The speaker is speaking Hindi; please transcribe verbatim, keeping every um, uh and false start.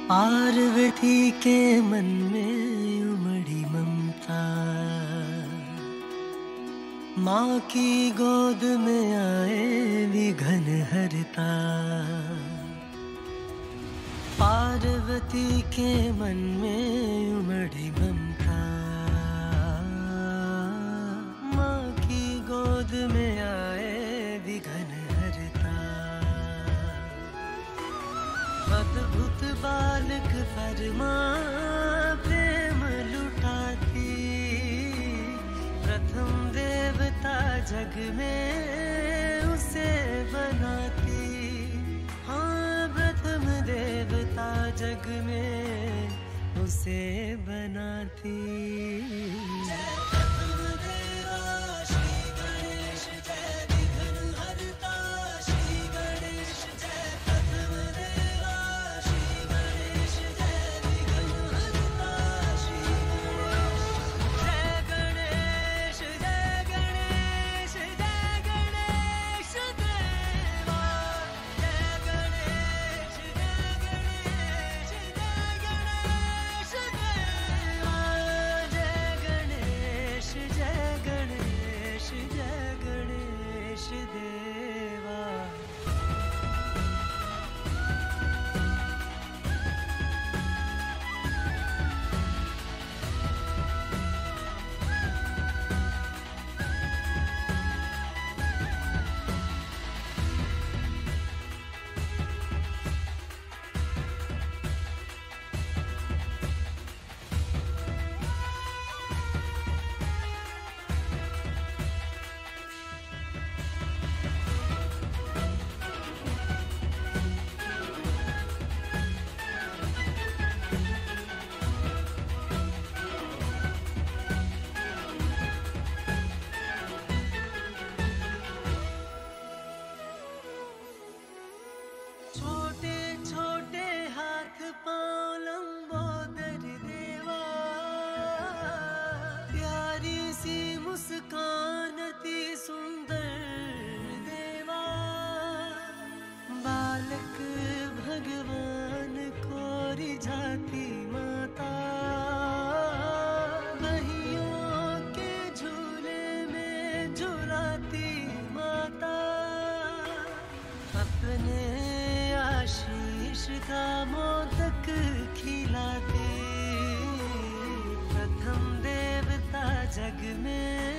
पार्वती के मन में उमड़ी ममता, माँ की गोद में आए विघन हरता। पार्वती के मन में उमड़ी ममता, माँ की गोद में आए विघन हरता। अद्भुत बालक परमा प्रेम लुटाती, प्रथम देवता जग में उसे बनाती। हाँ, प्रथम देवता जग में उसे बनाती। मुस्कानती सुंदर देवा, बालक भगवान को रिझाती माता। बहियों के झूले में झुलाती माता, अपने आशीष का मोदक खिलाती। प्रथम देवता जग में